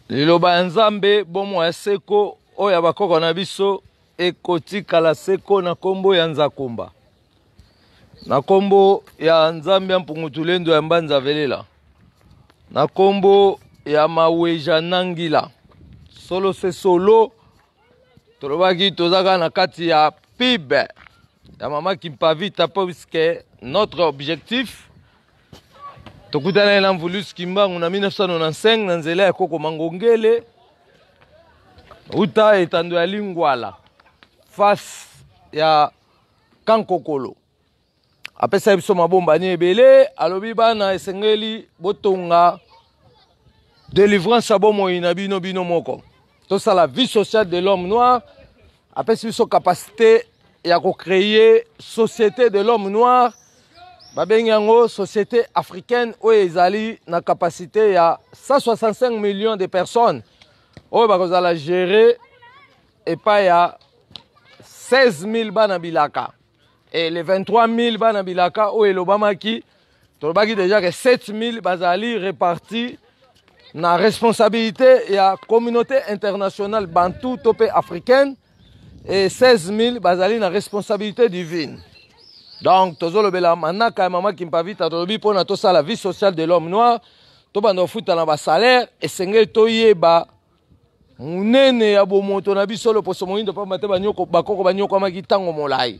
liloba ya Nzambe bomo ya seko oyo bakoko na biso ekotikala seko na kombo ya Nzakumba na kombo ya Nzambe ya Mpungutulendo ya Mbanza Velela na kombo ya Maweja Nangila solo se solo tolobaki tozaka na kati ya PIB ya Mama Kimpavita puisque notre objectif tokutana na Mvulus Kimbangu na 1995 na nzela ya Koko Mangongele uta etando ya Lingwala face ya Kankokolo apesa biso mabomba ni ebele alobi bana esengeli botonga délivrance à bomo inabino bino moko tout ça la vie sociale de l'homme noir apesa biso capacité ya ko créer société de l'homme noir babengango société africaine oyo ezali na capacité ya 165 millions de personnes oyo bakozala gérer et pas ya 16 000 bana bilaka et les 23 000 bana bilaka oyo elobamaki tolobaki déjà que 7 000 bazali répartis na responsabilité ya communauté internationale bantou topé africaine et 16 000 bazali na responsabilité divine. Donc, tozolobela manaka ya Mama Kimpavita tolobi pona tosa la vie sociale de l'homme noir, to bando futa na ba salaire esengeli toyeba munene ya bomoto na biso lo poso moindo pa mate banyoko bakoko banyoko maki tango molai.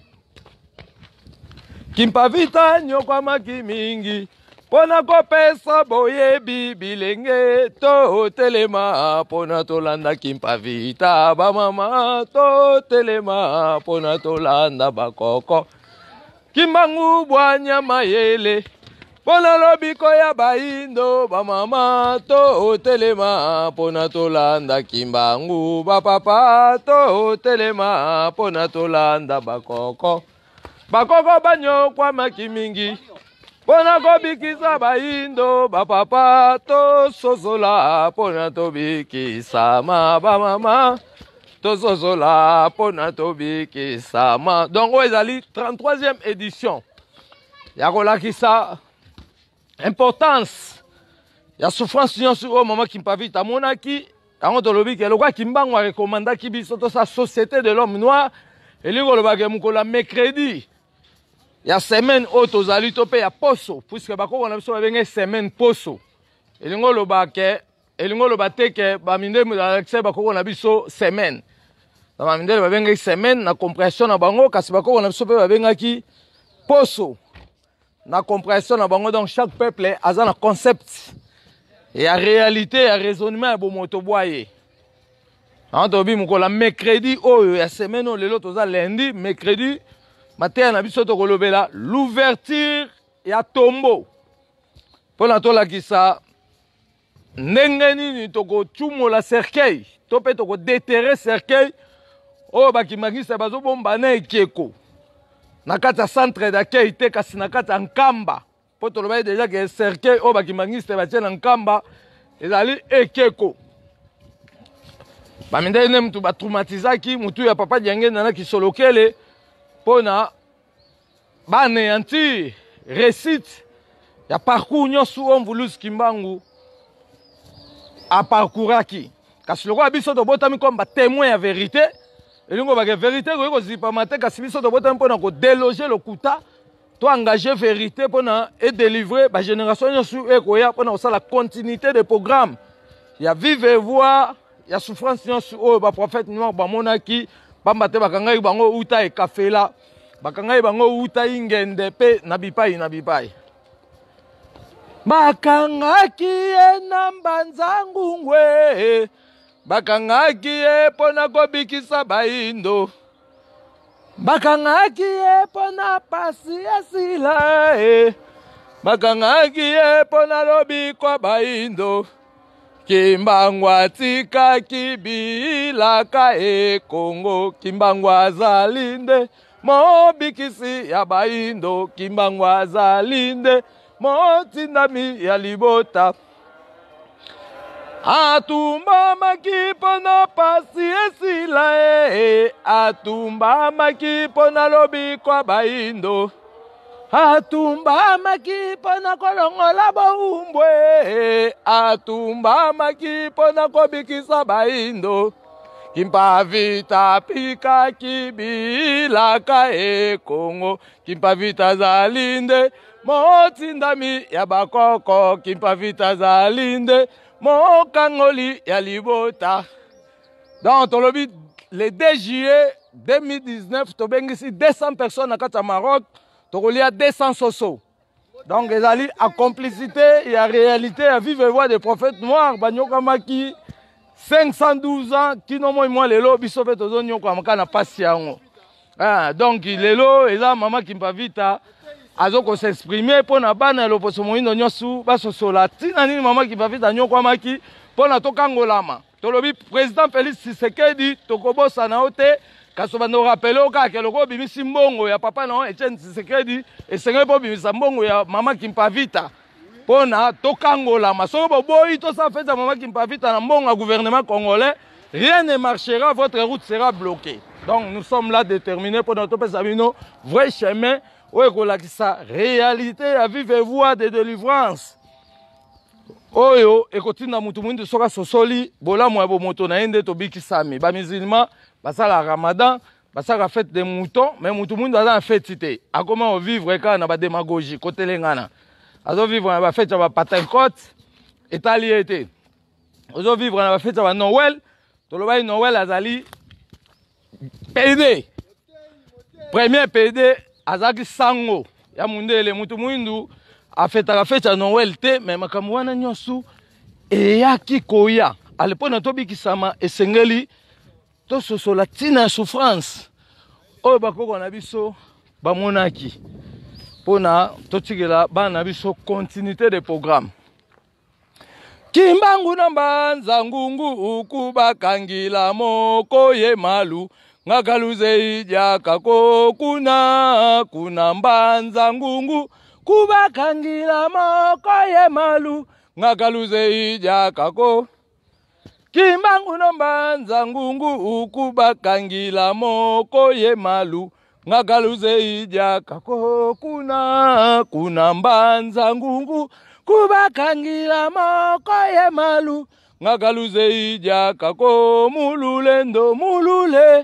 Kimpavita nyoko maki mingi pona kopesa boyebi bilenge to telema pona tolanda Kimpavita ba mama to telema pona tolanda bakoko Kimbangu bwanya mayele pona lobiko ya baindo ba mama to telema pona tolanda Kimbangu ba papa to telema pona tolanda bakoko bakoko banyo kwa makimingi pona kobikisa baindo ba papa to sozola pona tobikisa ma ba mama Tozozola pona tobi sama. Donc ezali 33e édition. Ya kolakisa importance ya souffrance nyonso o Mama Kimpavita monaki tango tolobi ke lokwa Kimbangu recommandaki biso to sa société de l'homme noir elingo lobake mukola mercredi ya semaine o tozali to pe ya poso puisque bakoko na biso babenge semaine poso elingo lobake elingo lobateke ba mindemu da bakoko na biso semaine na mamindele babengaki semaine na compréhension na bango kasi bakoko na biso pe babengaki poso na compréhension na bango. Donc chaque peuple aza na concept et à réalité ya raisonnement ya bomoto boye antobi mukola mercredi oyo ya semaine o lelo toza lundi mercredi matin na biso tokolobela l'ouverture ya tombeau pona tolakisa ndenge nini tokotumola cercueil to pe tokodéterrer cercueil oyo bakimangisa bazobomba na ekeko na kati ya centre d'accueil te kasi na kati ya nkamba po tolobai deja ke cercueil oyo bakimangisa batie na nkamba ezali ekeko bamindele ne mutu batraumatizaki mutu ya papa diange na kisolokele mpona banéantir récite ya parcours nyonso oyo Mvulus Kimbangu aparcouraki kasi lokola biso tobotami comme batémoin ya vérité elingo bake vérité koki kozipama te kasi biso tobotami mpona kodeloge lokuta to engage vérité mpona edélivre bagénération nyonso ekoya mpona kosala continuité de programme ya vive voir ya souffrance nyonso oyo baprophète noir bamonaki pamba te bakangaki bango uta ekafela bakangaki bango uta ingende mpe na bipai na bipai bakangaki ye na Mbanza Ngungwe bakangaki ye pona kobikisa baindo bakangaki ye pona pasi esila bakangaki ye pona lobiko baindo Kimbangu atikaki bilaka Kongo Kimbangu azali nde mobikisi ya baindo Kimbangu azali nde motindami ya libota atumbamaki pona pasi esila atumbamaki pona lobiko baindo atumbamaki mpona kolongola boumbwe, atumbamaki mpona kobikisa baindo. Kimpavita pika kibilaka e Kongo, Kimpavita zalinde motindami ya bakoko, Kimpavita zalinde mokangoli ya libota. Donc le 2 juillet 2019, tobengisi 200 personnes à Kata Maroc, tokolia 200 soso. Donc ils allaient à complicité et à réalité à vivre voix des prophètes noirs, Banyokamaki 512 ans qui n'ont moins les lots, biso fait aux oignons comme quand on passe yango. Donc les lots et là maman Kimpavita azoko s'exprimer pour na bana l'opposition moïno nyosu baso solatina ni maman Kimpavita nyokwamaki pour na tokangolama. Tolobi président Félix Tshisekedi tokobosa na ote kaso bando rappelé au cas que le gobi bimisi mbongo ya papa na Etienne Tshisekedi et sengé po bimisa mbongo ya maman Kimpavita. Pona tokangola maso boboyi to ça fait maman Kimpavita na mbongo gouvernement congolais, rien ne marchera, votre route sera bloquée. Donc nous sommes là déterminés pour notre pesabino vrai chemin où ekolakisa réalité à vivre voie de délivrance. Oyo ekotinda mutu mwindu soka sosoli bola mwa bo moto na ende to bikisami ba musulman basala Ramadan basala fête des moutons mais mutu mwindu aza fête té a comment vivre quand na ba démagogie côté lengana azo vivre na ba fête ba Pentecôte etaliété azo vivre na ba fête ba Noël to lo ba Noël azali PD premier PD azaki sango ya mundele mutu mwindu a fait la fête à Noël te mais makamwana nyosu e yaki koya alepo na tobi kisama esengeli to sosola tina souffrance o bakoko na biso ba monaki pona totigela bana biso continuité de programme Kimbangu na mbanza ngungu ukubakangila moko ye malu ngakaluze ija kako kuna mbanza ngungu kubakangila moko ye malu ngakaluze ija kako Kimbangu no mbanza ngungu ukubakangila moko ye malu ngakaluze ija kako kuna mbanza ngungu kubakangila moko ye malu ngakaluze ija kako mululendo mulule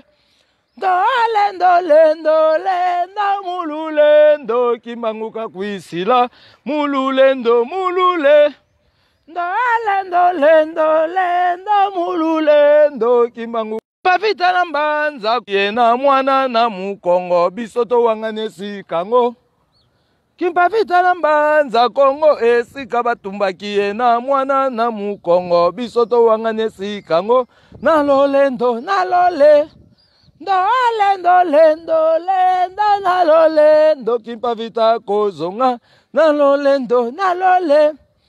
Lendo mululendo Kimbangu kakwisila mululendo mulule lendo mululendo Kimbangu Pavita na mbanza yena mwana na mukongo bisoto wanganesi kango Kimpavita na mbanza Kongo esika batumbaki yena mwana na mukongo bisoto wanganesi kango nalolendo nalole lendo nalolendo Kimpavita kozonga nalolendo nalole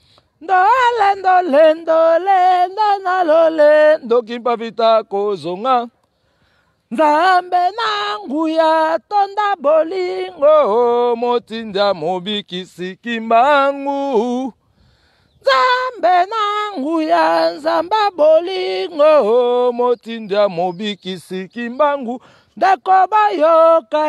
lendo nalolendo Kimpavita kozonga Nzambe nangu ya tonda bolingo motinda mobikisi Kimbangu Nzambe nangu ya nzamba bolingo motinda mobikisi Kimbangu ndeko bayoka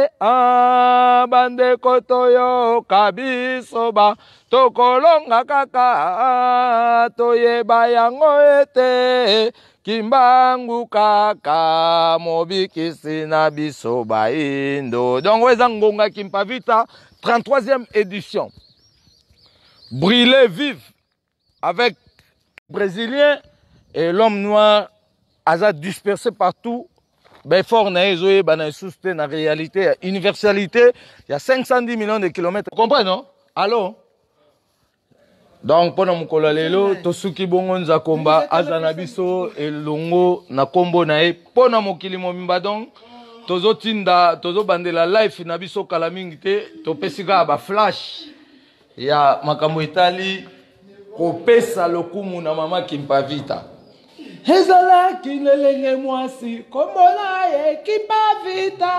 bandeko toyoka biso ba tokolonga kaka toyeba yango ete Kimbangu kaka mobikisi na biso baindo. Donc weza ngonga Kimpavita 33e édition. Brûler vive avec Brésiliens et l'homme noir a dispersé partout. Ben fort na ezoé bana susté na réalité universalité il y a 510 millions de kilomètres. Vous comprenez non? Allô? Donc pona mukolo lelo tosuki bongo nza komba azana biso elongo na kombo na e pona mokili momimba donc tozotinda tozobandela life na biso kala mingi te topesika ba flash ya makambo etali kopesa lokumu na mama Kimpavita ezalaki lelenge mwasi kombo na ye Kimpavita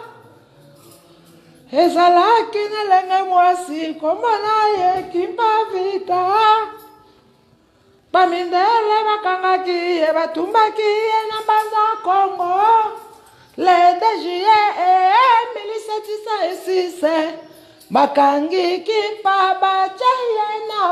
ezalaki lelenge mwasi kombo na ye Kimpavita bamindele bakangaki ye batumbaki ye na mbanza Kongo le 2 juillet 1706 bakangi kimpa bachaya na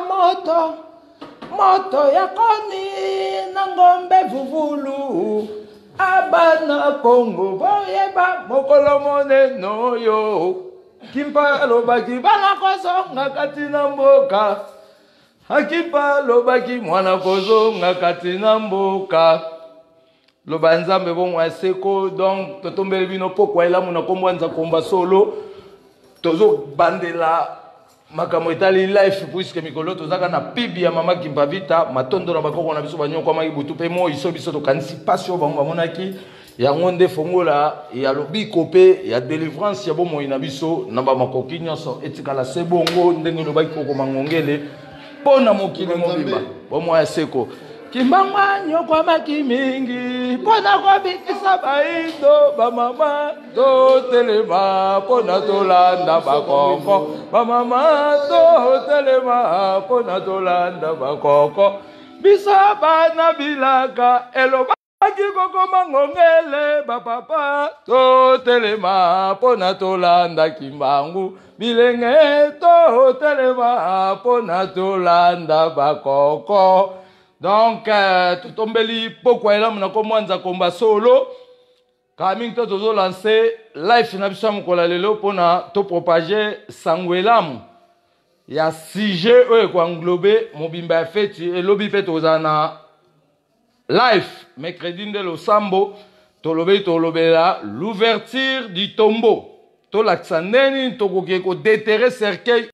moto ya koni na ngombe vuvulu abana Kongo boyeba mokolo moneno yo kimpa alobaki bana kozonga kati na mboka akimpa alobaki mwana kozonga kati na mboka loba nzambe bomwa seko donc totombeli bino pokwa elamu na kombwanza komba solo tozo bandela makambo etali life puisque mikolo tozaka na pibi ya mama Kimpa Vita matondo na bakoko na biso banyoko maki butu pe mo iso biso to kanisi passion bango bamonaki ya ngonde fongola ya lobiko pe ya délivrance ya bomo ina biso na ba makoki nyonso etikala se bongo ndenge lobaki koko mangongele pona mokili mobimba bomo ya seko Kimangwa nyoko maki mingi pona kwa bikisa baido ba mama to telema pona tolanda bakoko ba mama to telema pona tolanda bakoko bisa bana bilaka eloba kiko mangongele ba papa to telema pona tolanda kimbangu bilenge to telema pona tolanda bakoko. Donc, tout tombeli pourquoi là mon commence combat solo. Kaming to tozo lancer live na biso mukola lelo pona to propager sangwelamu. Ya sujet ko englober mobimba feti et lobby pe tozana live mercredi de lo sambo to lobela l'ouverture du tombeau. To l'accendeni to ko déterrer cercueil